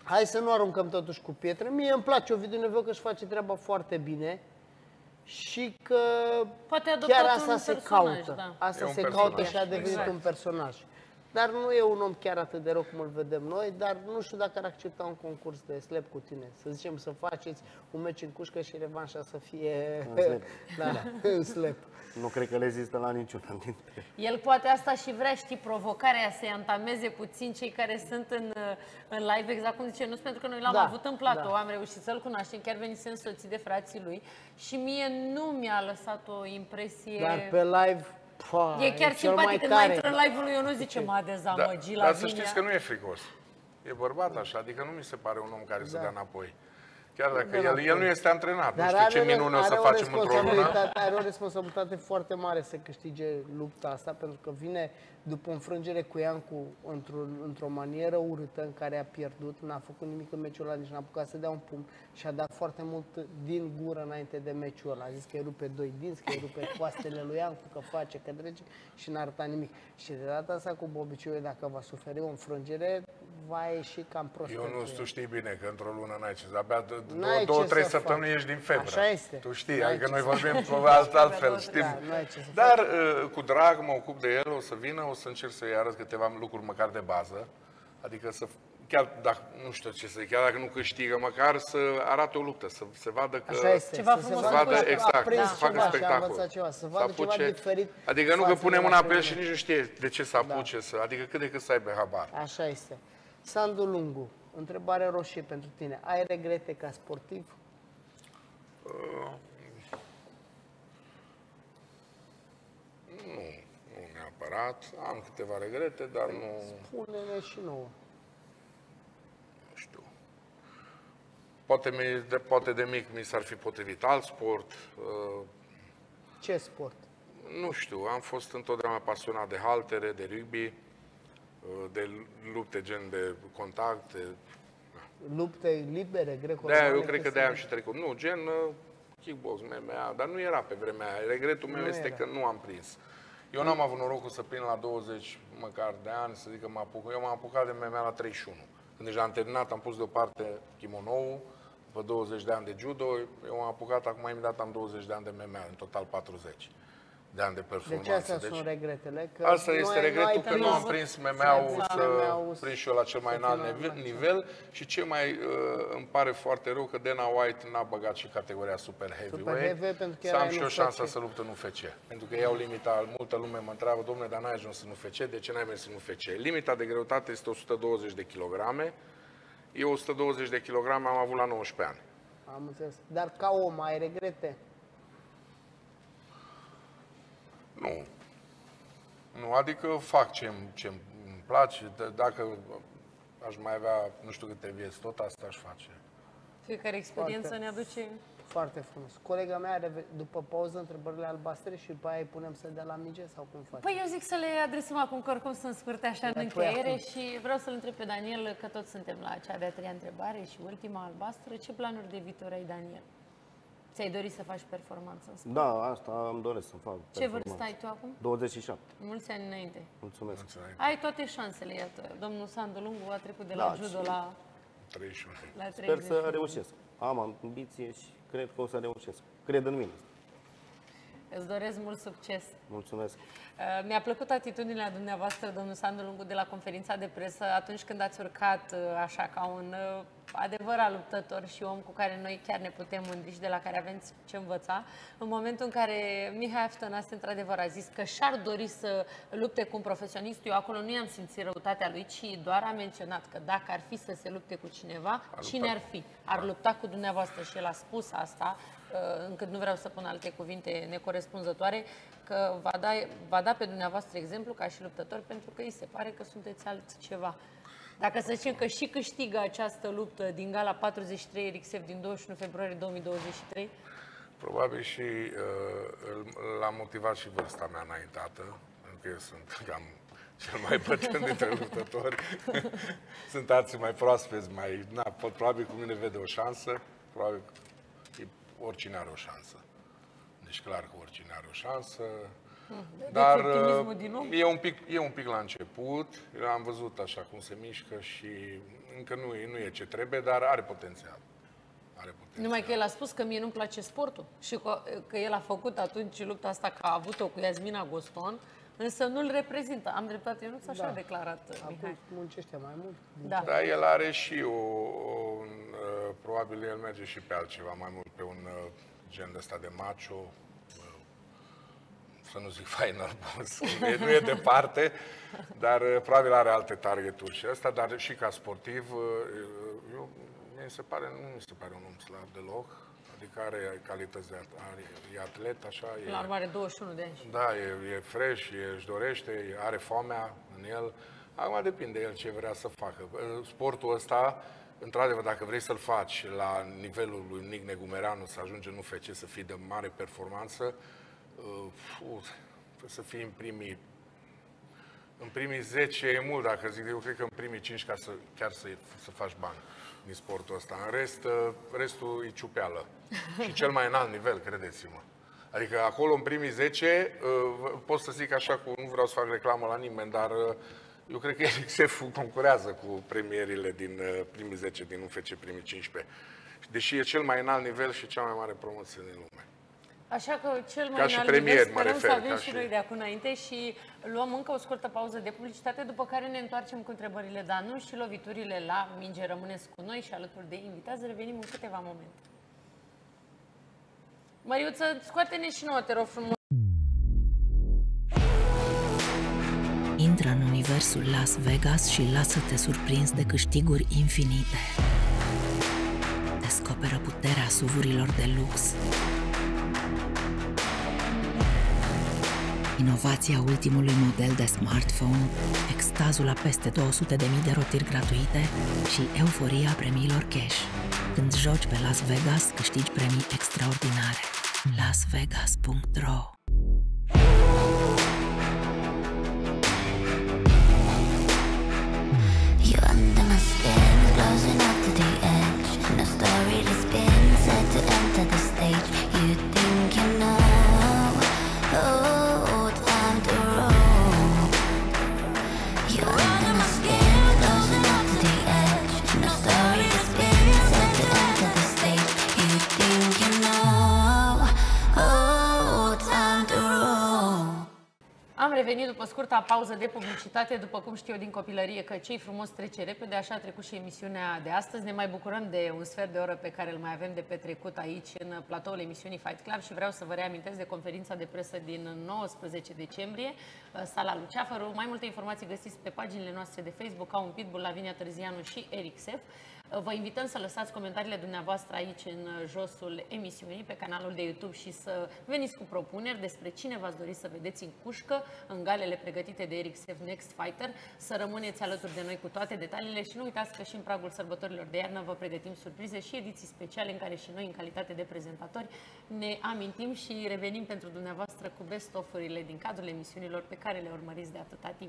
hai să nu aruncăm totuși cu pietre. Mie îmi place Ovidiu Neveu că își face treaba foarte bine și că Poate chiar un asta se personaj, caută. da. Asta E un se personaj, caută și a devenit exact. un personaj. Dar nu e un om chiar atât de rău cum îl vedem noi, dar nu știu dacă ar accepta un concurs de slap cu tine. Să zicem să faceți un meci în cușcă și revanșa să fie În slap. da, în slap. Nu cred că le există la niciuna dintre. El poate asta și vrea, știi, provocarea să-i antameze puțin cei care sunt în, în live, exact cum zice Nus, pentru că noi l-am Da, avut în platou, da. am reușit să-l cunoaștem, chiar venise însoțit de frații lui și mie nu mi-a lăsat o impresie... Dar pe live, pa, E chiar cel mai simpatic când mai tare. intră în live-ul lui, eu nu zice, m-a Da, dezamăgit la dar să Vinea. știți că nu e fricos. E bărbat așa, adică nu mi se pare un om care să Da. dea înapoi. Chiar dacă dă el, înapoi. el nu este antrenat, nu Dar știu ce are, minune o să are o facem într-o lună. responsabilitate, are o responsabilitate foarte mare să câștige lupta asta, pentru că vine după o înfrângere cu Iancu într-o, într-o manieră urâtă în care a pierdut, n-a făcut nimic în meciul ăla, nici n-a apucat să dea un pumn și a dat foarte mult din gură înainte de meciul ăla. A zis că îi rupe doi dinți, că îi rupe coastele lui Iancu, că face, că drege și n-a arătat nimic. Și de data asta cu Bobiciu, dacă va suferi o înfrângere, va ieși cam prost. Eu pentru nu, el. tu știi bine că într-o lună n-ai ce, abia d- N-ai două, ce două trei să săptămâni faci. ești din febră. Așa este. Tu știi, N-ai adică ce noi să vorbim cu alt, altfel, știm. Da, n-ai ce să Dar uh, cu drag mă ocup de el, o să vină, o să încerc să-i arăt câteva lucruri măcar de bază. Adică să, chiar dacă, nu știu ce să zic, chiar dacă nu câștigă, măcar să arate o luptă, să se vadă că... Așa este. Ceva să se frumos Să să vadă, vadă, că a exact, prins să facă ceva și a spectacol. învățat ceva, să Să vadă ceva apuce- diferit. Adică nu că față punem de mâna la pe el și primele. nici nu știe de ce să apuce, să, adică cât de cât să aibă habar. Așa este. Sandu Lungu, întrebare roșie pentru tine. Ai regrete ca sportiv? Nu, nu neapărat. Am câteva regrete, dar nu, Spune-ne și nouă. nu știu. Poate, mi, de, poate de mic mi s-ar fi potrivit alt sport. Uh, Ce sport? nu știu, am fost întotdeauna pasionat de haltere, de rugby, uh, de lupte gen de contact. De, Lupte libere, greco de-aia, eu cred că de-aia am și trecut. Nu, gen uh, kickbox, M M A, dar nu era pe vremea aia. Regretul meu Nu este era. că nu am prins. Eu n-am avut norocul să prind la douăzeci măcar de ani, să zic că mă apuc. Eu m-am apucat de M M A la treizeci și unu. Când deja am terminat, am pus deoparte kimonou, după douăzeci de ani de judo, eu m-am apucat, acum imediat am douăzeci de ani de M M A, în total patruzeci de ani de Deci performanță. astea sunt regretele. Că Asta nu este ai- regretul ai că nu prins- am prins M M A-ul prins să M M A-ul să- prind și eu la cel mai să înalt fii la nivel, înalt. nivel și ce mai uh, îmi pare foarte rău că Dana White n-a băgat și categoria super heavyweight. heavyweight, pentru că să era am și în eu U F C. șansa să lupt în U F C. Pentru că iau limita, multă lume mă întreabă, domnule, dar n-ai ajuns în U F C, de ce n-ai mers în U F C? Limita de greutate este o sută douăzeci de kilograme. Eu o sută douăzeci de kilograme am avut la nouăsprezece ani. Am înțeles. Dar ca om ai regrete? Nu. Nu, adică fac ce îmi ce îmi place. D- Dacă aș mai avea nu știu câte vieți, tot asta aș face. Fiecare experiență Foarte. ne aduce... Foarte frumos. Colega mea are, după pauză, întrebările albastre și după aia îi punem să dea la minge sau cum faci? Păi eu zic să le adresăm acum, că oricum sunt scurte așa în Le pui încheiere acum. și vreau să-l întreb pe Daniel, că tot suntem la cea de-a treia întrebare și ultima albastră. Ce planuri de viitor ai, Daniel? Ți-ai dorit să faci performanță în sport? Da, asta îmi doresc să fac. Ce performanță. vârstă ai tu acum? douăzeci și șapte. Mulți ani înainte. Mulțumesc. Ai toate șansele, iată. Domnul Sandu Lungu a trecut de la Da, judo și- la, treizeci și unu. la Sper treizeci. să reușesc. Am ambiție și cred că o să reușesc. Cred în mine. Îți doresc mult succes. Mulțumesc. Uh, Mi-a plăcut atitudinea dumneavoastră, domnul Sandu Lungu, de la conferința de presă, atunci când ați urcat uh, așa ca un uh, adevărat luptător și om cu care noi chiar ne putem mândri și de la care avem ce învăța. În momentul în care Mihai Aftănase, într-adevăr, a zis că și-ar dori să lupte cu un profesionist, eu acolo nu i-am simțit răutatea lui, ci doar a menționat că dacă ar fi să se lupte cu cineva, cine ar fi? Ar lupta cu dumneavoastră și el a spus asta, uh, încât nu vreau să pun alte cuvinte necorespunzătoare, că va da, va da pe dumneavoastră exemplu ca și luptător, pentru că îi se pare că sunteți altceva. Dacă să zicem că și câștigă această luptă din Gala patruzeci și trei Ericsev din douăzeci și unu februarie două mii douăzeci și trei, Probabil și uh, l-a motivat și vârsta mea înaintată, pentru că eu sunt cam cel mai bătrân dintre luptători. Sunt alții mai proaspeți, mai... Na, probabil cu mine vede o șansă, probabil că oricine are o șansă. Deci clar că oricine are o șansă. Dar din nou? e, un pic, e un pic la început, am văzut așa cum se mișcă și încă nu e, nu e ce trebuie, dar are potențial. Are potențial. Numai că el a spus că mie nu-mi place sportul și că, că el a făcut atunci lupta asta, că a avut-o cu Iasmina Goston, însă nu-l reprezintă. Am dreptate, eu nu s-așa Da. a declarat, Mihai. Muncește mai mult. Da. Dar el are și o, o un, uh, probabil el merge și pe altceva, mai mult pe un uh, gen de ăsta de macho, uh, să nu zic final boss, nu e, nu e departe, dar uh, probabil are alte targeturi și ăsta, dar și ca sportiv, uh, eu, mi se pare, nu mi se pare un om slab deloc, adică are calități de are, e atlet, așa, e... La urmă are douăzeci și unu de ani. Da, e, e fresh, e, își dorește, are foamea în el. Acum depinde el ce vrea să facă. Sportul ăsta, într-adevăr, dacă vrei să-l faci la nivelul lui Nic Negumereanu, să ajungi în U F C, să fii de mare performanță, uh, trebuie să fii în primii, în primii zece, e mult, dacă zic, eu cred că în primii cinci, ca să chiar să, să faci bani din sportul ăsta. În rest, restul e ciupeală. Și cel mai înalt nivel, credeți-mă. Adică acolo, în primii zece, pot să zic așa, cu, nu vreau să fac reclamă la nimeni, dar eu cred că R X F concurează cu premierile din primii zece din U F C, primii cincisprezece. Deși e cel mai înalt nivel și cea mai mare promoție din lume. Așa că cel mai Ca și înalt premier, nivel mă sperăm refer, să avem ca și și- noi de acum înainte și luăm încă o scurtă pauză de publicitate, după care ne întoarcem cu întrebările Danu și loviturile la minge. Rămâneți cu noi și alături de invitați, revenim în câteva momente. Măriuță, scoate-ne și nouă, te rog frumos. Intră în universul Las Vegas și lasă-te surprins de câștiguri infinite. Descoperă puterea suvurilor de lux. Inovația ultimului model de smartphone, extazul la peste două sute de mii de rotiri gratuite și euforia premiilor cash. Când joci pe Las Vegas, câștigi premii extraordinare. las vegas punct ro You under my skin, close enough to the edge. No story to spin, set to enter the stage. You think you know, oh, time to roll. You under my skin, close enough to the edge. No story to spin, set to enter the stage. You think you know, oh, time to roll. Am revenit după scurta pauză de publicitate, după cum știu eu din copilărie că ce-i frumos trece repede, așa a trecut și emisiunea de astăzi. Ne mai bucurăm de un sfert de oră pe care îl mai avem de petrecut aici în platoul emisiunii Fight Club și vreau să vă reamintesc de conferința de presă din nouăsprezece decembrie, sala Luceafăru. Mai multe informații găsiți pe paginile noastre de Facebook, ca un Pitbull, Lavinia Târzianu și R X F. Vă invităm să lăsați comentariile dumneavoastră aici în josul emisiunii, pe canalul de YouTube și să veniți cu propuneri despre cine v-ați dori să vedeți în cușcă, în galele pregătite de R X F Next Fighter. Să rămâneți alături de noi cu toate detaliile și nu uitați că și în pragul sărbătorilor de iarnă vă pregătim surprize și ediții speciale în care și noi, în calitate de prezentatori, ne amintim și revenim pentru dumneavoastră cu best-of-urile din cadrul emisiunilor pe care le urmăriți de atâta timp.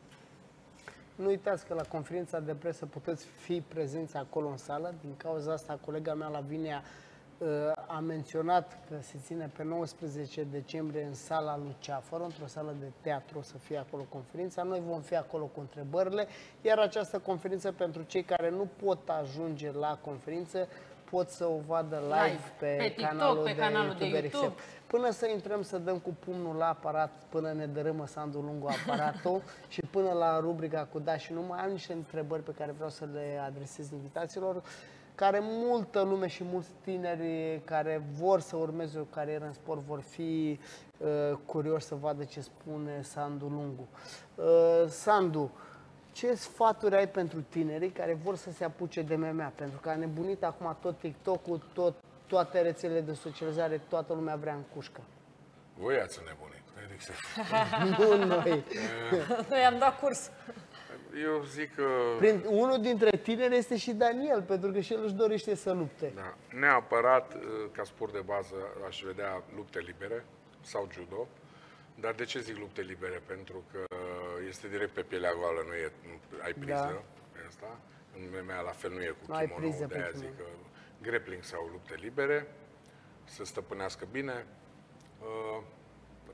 Nu uitați că la conferința de presă puteți fi prezenți acolo în sală. Din cauza asta, colega mea, Lavinia, a menționat că se ține pe nouăsprezece decembrie în sala Luceafăr, într-o sală de teatru, o să fie acolo conferința. Noi vom fi acolo cu întrebările, iar această conferință, pentru cei care nu pot ajunge la conferință, pot să o vadă live, Live, pe, pe TikTok, canalul, pe de, canalul de YouTube, YouTube. R X F. Până să intrăm să dăm cu pumnul la aparat, până ne dărâmă Sandu Lungu aparatul și până la rubrica cu da și nu, mai am niște întrebări pe care vreau să le adresez invitaților, care multă lume și mulți tineri care vor să urmeze o carieră în sport vor fi uh, curioși să vadă ce spune Sandu Lungu. Uh, Sandu, ce sfaturi ai pentru tinerii care vor să se apuce de M M A? Pentru că a nebunit acum tot TikTok-ul, tot, toate rețelele de socializare, toată lumea vrea în cușcă. Voi ați nebunit, R X F. Nu noi. Noi am dat curs. Eu zic că... Prin, unul dintre tineri este și Daniel, pentru că și el își dorește să lupte. Da. Neapărat, ca sport de bază, aș vedea lupte libere sau judo. Dar de ce zic lupte libere? Pentru că este direct pe pielea goală, nu, e, nu ai priză Da. pe asta. În M M A la fel nu e cu Nu ai kimono, priză de aia pentru zic că grappling sau lupte libere, să stăpânească bine. Uh,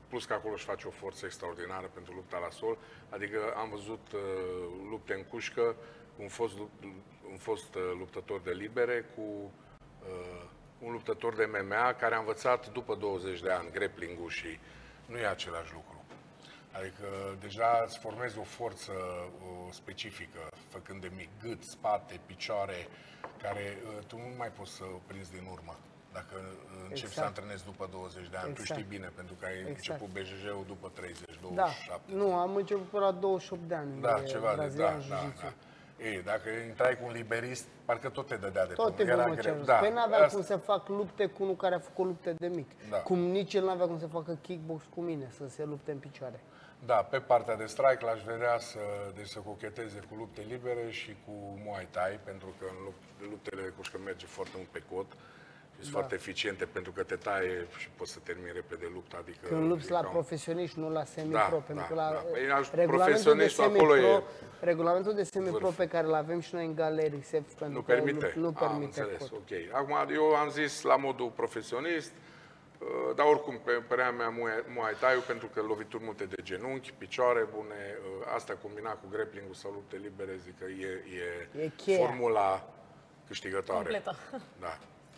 plus că acolo își face o forță extraordinară pentru lupta la sol. Adică am văzut uh, lupte în cușcă cu un fost, un fost uh, luptător de libere, cu uh, un luptător de M M A care a învățat după douăzeci de ani grappling-ul și nu e același lucru. Adică deja îți formezi o forță o specifică, făcând de mic gât, spate, picioare, care uh, tu nu mai poți să o prinzi din urmă. Dacă începi exact. să antrenezi după douăzeci de ani, exact. tu știi bine, pentru că ai exact. început B J J-ul după treizeci, douăzeci și șapte. Da, nu, am început până la douăzeci și opt de ani. Da, ceva de, da, da, da. Ei, dacă intrai cu un liberist, parcă tot te dădea de tot. Tot era greu. Da. Păi n-aveam Asta... cum să fac lupte cu unul care a făcut lupte de mic. Da. Cum nici el n-avea cum să facă kickbox cu mine, să se lupte în picioare. Da, pe partea de strike l-aș vedea să, deci să cocheteze cu lupte libere și cu Muay Thai, pentru că în luptele cușcă merge foarte mult pe cot. Sunt da. foarte eficiente pentru că te taie și poți să termini repede lupta. Adică când lupți la profesioniști, nu la semi-pro, da, pentru da, că la da. Păi, regulamentul de semi-pro, e regulamentul de semi-pro pe care îl avem și noi în Galerii S E F, pentru nu că permite. Nu, nu permite. Am înțeles, ok. Acum, eu am zis la modul profesionist, dar oricum, pe părerea mea, Muay Thai-ul, pentru că lovituri multe de genunchi, picioare bune, astea combinat cu grappling-ul sau lupte libere, zic că e, e, e formula câștigătoare. Completă. Da.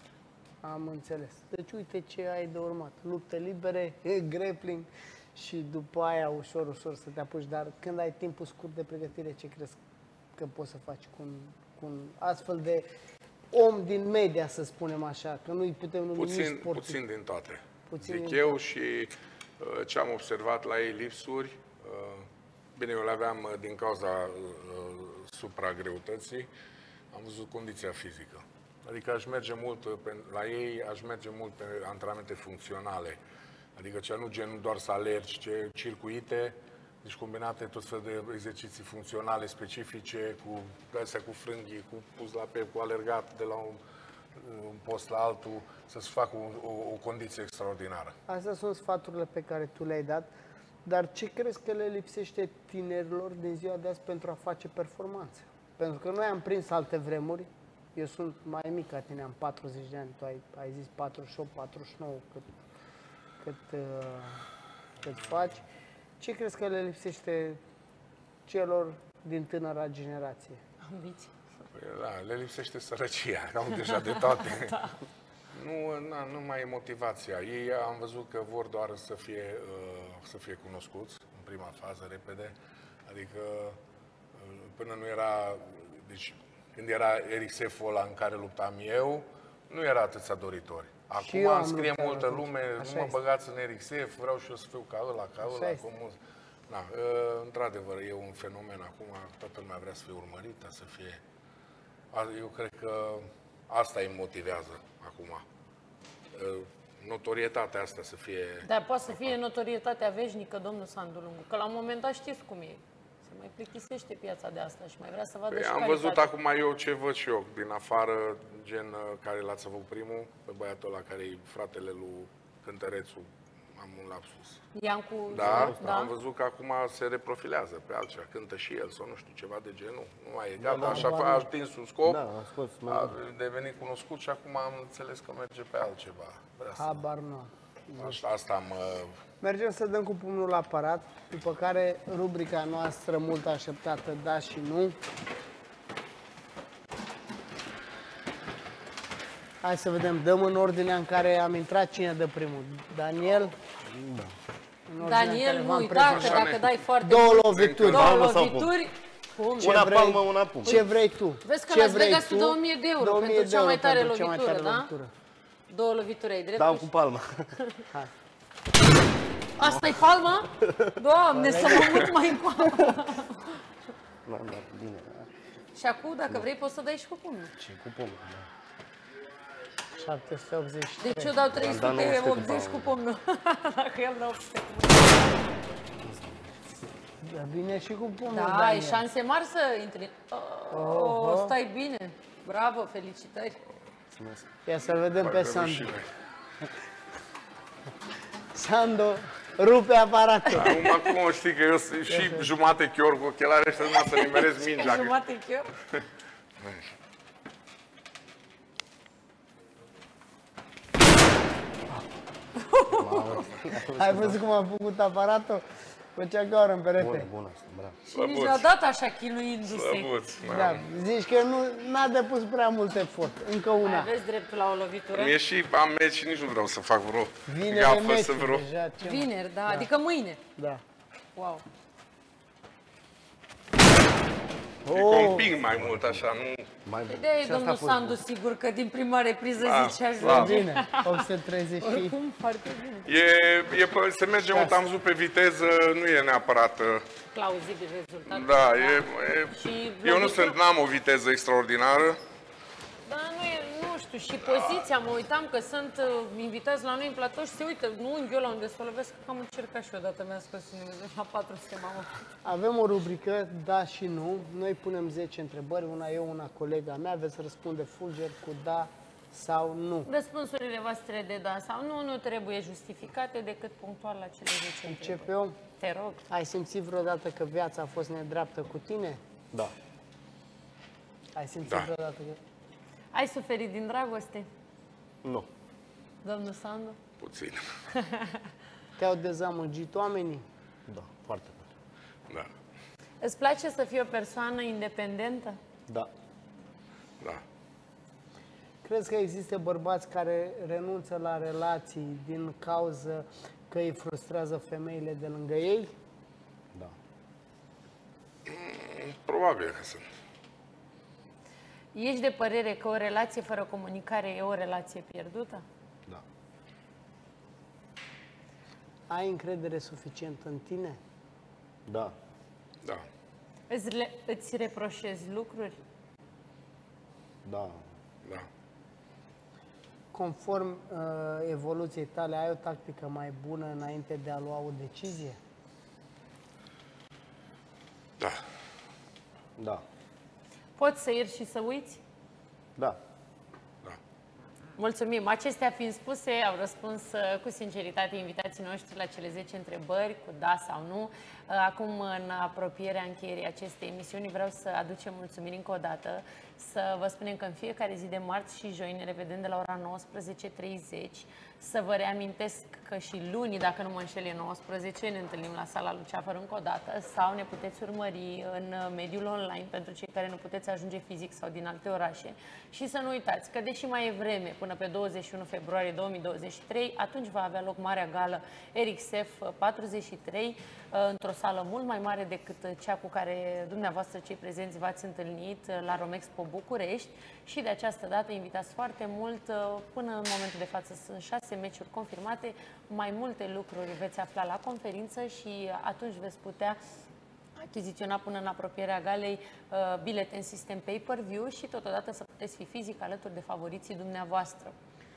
Am înțeles. Deci uite ce ai de urmat. Lupte libere, grappling și după aia ușor, ușor să te apuci. Dar când ai timpul scurt de pregătire, ce crezi că poți să faci cu un, cu un astfel de om din media, să spunem așa? Că nu-i putem numi puțin, sportiv. Puțin din toate. Puțin Zic din eu toate. și uh, ce am observat la ei lipsuri, uh, bine, eu le aveam uh, din cauza uh, supragreutății, am văzut condiția fizică. Adică aș merge mult pe, la ei, aș merge mult pe antrenamente funcționale. Adică cea nu gen doar să alergi, ce circuite, deci combinate tot fel de exerciții funcționale specifice, cu astea cu frânghii, cu pus la pe, cu alergat de la un, un post la altul, să-ți facă o, o, o condiție extraordinară. Astea sunt sfaturile pe care tu le-ai dat, dar ce crezi că le lipsește tinerilor din ziua de azi pentru a face performanțe? Pentru că noi am prins alte vremuri. Eu sunt mai mic ca tine, am patruzeci de ani, tu ai, ai zis patruzeci și opt, patruzeci și nouă, cât, cât, uh, cât faci. Ce crezi că le lipsește celor din tânăra generație? Ambiție. Păi, da, le lipsește sărăcia, că au deja de toate. Da. Nu, na, nu mai e motivația. Ei am văzut că vor doar să fie, uh, să fie cunoscuți în prima fază, repede. Adică uh, până nu era... Deci, când era Eric Sefu ăla în care luptam eu, nu era atâția doritori. Acum îmi scrie multă lume, nu mă băgați în Eric Sefu, vreau și eu să fiu ca ăla, ca ăla. Da, într-adevăr, e un fenomen acum, toată lumea vrea să fie urmărită, să fie... Eu cred că asta îi motivează acum. Notorietatea asta să fie... Dar poate să fie notorietatea veșnică, domnul Sandu Lungu, că la un moment dat știți cum e. Mai plictisește piața de asta și mai vrea să vadă păi și am calitate. văzut acum eu ce văd și eu, din afară, gen care l-ați avut primul, pe băiatul ăla care e fratele lui Cântărețu, am un lapsus. Iancu, da, da, am văzut că acum se reprofilează pe altceva, cântă și el sau nu știu, ceva de genul. Nu mai e gata, da, așa da, a atins un scop, da, a, scos, a devenit cunoscut și acum am înțeles că merge pe altceva. Habar nu. Asta, asta mă... Mergem să dăm cu pumnul la aparat, după care rubrica noastră mult așteptată, da și nu. Hai să vedem, dăm în ordinea în care am intrat, cine dă primul. Daniel? Da. Daniel, nu uita că dacă dai foarte două lovituri. Două lovituri. Pum. Una palmă, una pum. Ce vrei tu? Vezi că Las Vegas cu două mii de euro pentru cea mai tare lovitură, da? Două lovituri ai drept. Dau cu palma. Hai. Asta-i palma? Doamne, să mă mut mai încoa. Da, da, bine. Și acum, dacă vrei, poți să dai și cu pumnul. Și cu pumnul, da. șapte sute optzeci și trei. Deci eu dau trei sute optzeci cu pumnul. Dacă el dau opt sute. Da, bine și cu pumnul, Da, ai șanse mari să intri. Oh, stai bine. Bravo, felicitări. Ia să-l vedem pe Sandu. Sandu rupe aparatul. Acum, cum știi că eu sunt și jumate chior cu ochelare și numai să nimerez mingea. Jumate chior? Ai văzut cum am făcut aparatul? Făcea gaură în perete. Bună, bună, bravo. Și nici n-a dat așa chinuindu-se. Slăbuț, Da, zici că nu n-a depus prea mult efort. Încă una. Aveți dreptul la o lovitură? Mie și am meci și nici nu vreau să fac vreo Vineri gafă, meci, să vreo... deja, ce mai- Vineri, da, adică mâine. Da. Wow. E Oh. că un pic mai mult, așa, nu... Mai bun. Ideea e Și asta a domnul fost Sandu, bun. sigur că din prima repriză Da, zicea da. ajunge. Bine, opt sute treizeci și... Oricum, foarte bine. E, e, pe- se merge mult, am văzut pe viteză, nu e neapărat... uh, Plauzibil rezultat. Da, e, e, Și eu nu lovitura- sunt, n-am o viteză extraordinară. Da, nu, e, nu știu, și poziția, mă uitam că sunt uh, invitați la noi în platou și se uită, nu unghiul ăla unde să o lovesc, că am încercat și odată, mi-a scos inimile, la patru sute, mamă. Avem o rubrică, da și nu. Noi punem zece întrebări, una eu, una colega mea. Veți răspunde fulger cu da sau nu. Răspunsurile voastre de da sau nu nu trebuie justificate decât punctual la cele zece întrebări. Începem. Te rog. Ai simțit vreodată că viața a fost nedreaptă cu tine? Da. Ai simțit Da. vreodată că... Ai suferit din dragoste, Nu. domnul Sandu? Puțin. Te-au dezamăgit oamenii? Da, foarte mult. Da, Îți place să fii o persoană independentă? Da. da. Crezi că există bărbați care renunță la relații din cauză că îi frustrează femeile de lângă ei? Da. Probabil că sunt. Ești de părere că o relație fără comunicare e o relație pierdută? Da. Ai încredere suficient în tine? Da. Da. Îți, le, îți reproșezi lucruri? Da. Da. Conform uh, evoluției tale, ai o tactică mai bună înainte de a lua o decizie? Da. Da. Poți să ierți și să uiți? Da. Mulțumim. Acestea fiind spuse, au răspuns uh, cu sinceritate invitații noștri la cele zece întrebări, cu da sau nu. Uh, Acum, în apropierea încheierii acestei emisiuni, vreau să aducem mulțumiri încă o dată, să vă spunem că în fiecare zi de marți și joi ne revedem de la ora nouăsprezece treizeci. Să vă reamintesc că și luni, dacă nu mă înșel, e nouăsprezece, ne întâlnim la sala Luceafăr încă o dată sau ne puteți urmări în mediul online pentru cei care nu puteți ajunge fizic sau din alte orașe. Și să nu uitați că, deși mai e vreme, până pe douăzeci și unu februarie două mii douăzeci și trei, atunci va avea loc Marea Gală R X F patruzeci și trei, într-o sală mult mai mare decât cea cu care dumneavoastră, cei prezenți, v-ați întâlnit la Romexpo București. Și de această dată invitați foarte mult. Până în momentul de față sunt șase meciuri confirmate. Mai multe lucruri veți afla la conferință și atunci veți putea achiziționa până în apropierea galei uh, bilete în sistem pay-per-view și totodată să puteți fi fizic alături de favoriții dumneavoastră.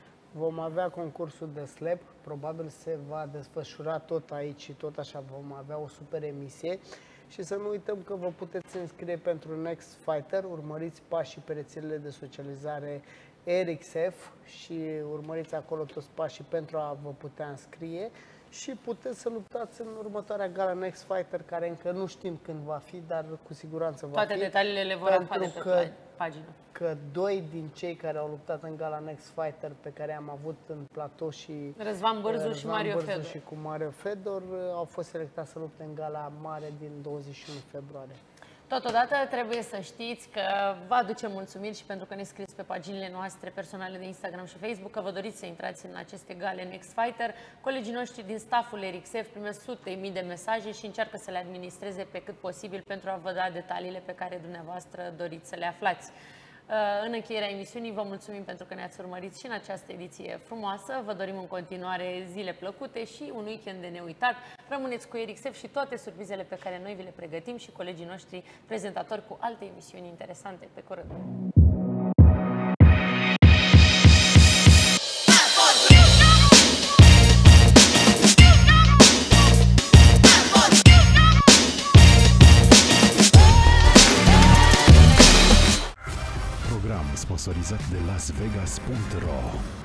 Vom avea concursul de slap, probabil se va desfășura tot aici și tot așa vom avea o super emisie. Și să nu uităm că vă puteți înscrie pentru Next Fighter, urmăriți pașii pe rețelele de socializare R X F și urmăriți acolo toți pașii pentru a vă putea înscrie și puteți să luptați în următoarea gala Next Fighter, care încă nu știm când va fi, dar cu siguranță va Toate fi. detaliile le vor afla de pe că, pagină. că doi din cei care au luptat în gala Next Fighter pe care am avut în platou și Răzvan Bărzu Răzvan și Mario Bărzu Fedor. și cu Mario Fedor au fost selectați să lupte în gala mare din douăzeci și unu februarie. Totodată trebuie să știți că vă aducem mulțumiri și pentru că ne scrieți pe paginile noastre personale de Instagram și Facebook că vă doriți să intrați în aceste gale Next Fighter. Colegii noștri din stafful R X F primesc sute mii de mesaje și încearcă să le administreze pe cât posibil pentru a vă da detaliile pe care dumneavoastră doriți să le aflați. În încheierea emisiunii vă mulțumim pentru că ne-ați urmărit și în această ediție frumoasă. Vă dorim în continuare zile plăcute și un weekend de neuitat. Rămâneți cu R X F și toate surprizele pe care noi vi le pregătim și colegii noștri prezentatori cu alte emisiuni interesante. Pe curând! Sponsorizat de Las Vegas punct ro